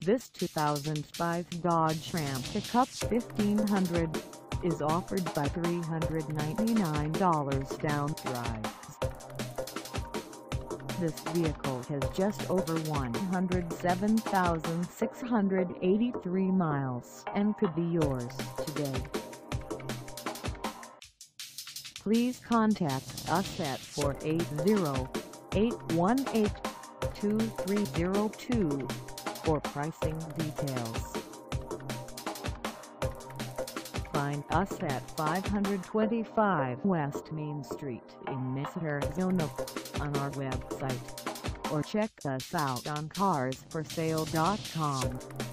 This 2005 Dodge Ram Pickup 1500 is offered by $399 down drives. This vehicle has just over 107,683 miles and could be yours today. Please contact us at 480-818-2302 for pricing details. Find us at 525 West Main Street in Mesa, Arizona on our website, or check us out on carsforsale.com.